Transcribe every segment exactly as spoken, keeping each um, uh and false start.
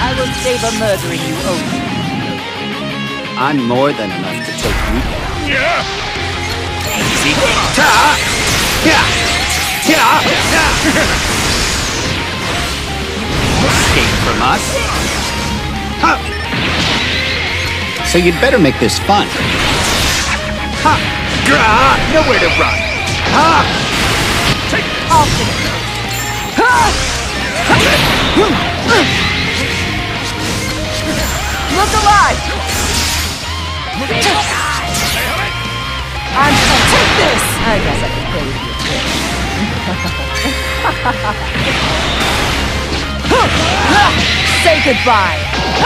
I will savor murdering you only. I'm more than enough to take you down. Yeah. Easy. Ta! Yeah! Yeah! Escape from us? Huh. So you'd better make this fun. Ha! Grah! Nowhere to run. Ha! Take this. I'll finish it. Ha! Look alive! I'm gonna take this! I guess I could play with you too. Say goodbye!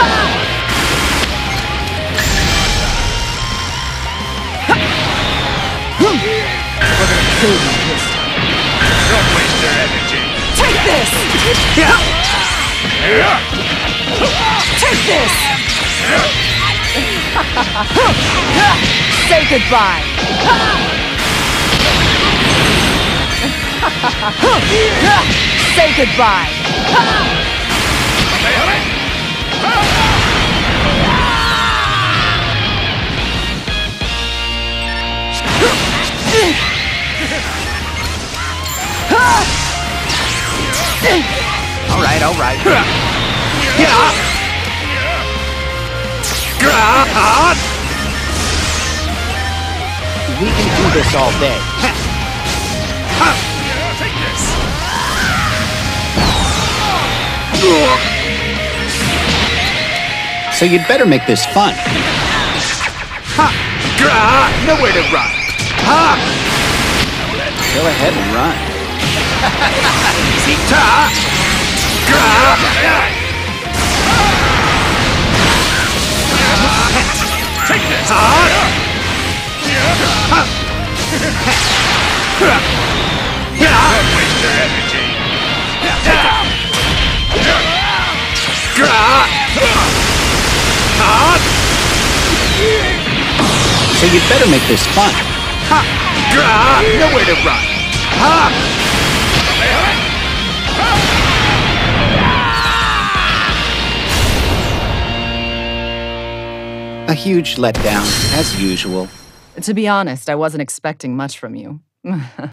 We're gonna kill you this time. Don't waste their energy. Take this! Yeah. Take this! Say goodbye! Say goodbye! All right, all right. Yeah! God! We can do this all day. Take this. So you'd better make this fun. Ha! Grah! Nowhere to run. Ha! Go ahead and run. Easy. Ta! Grah! Take this. Ha! Don't waste their energy. Grah! Ha! So you'd better make this fun. Ha! Grah! Nowhere to run. Ha! A huge letdown, as usual. To be honest, I wasn't expecting much from you.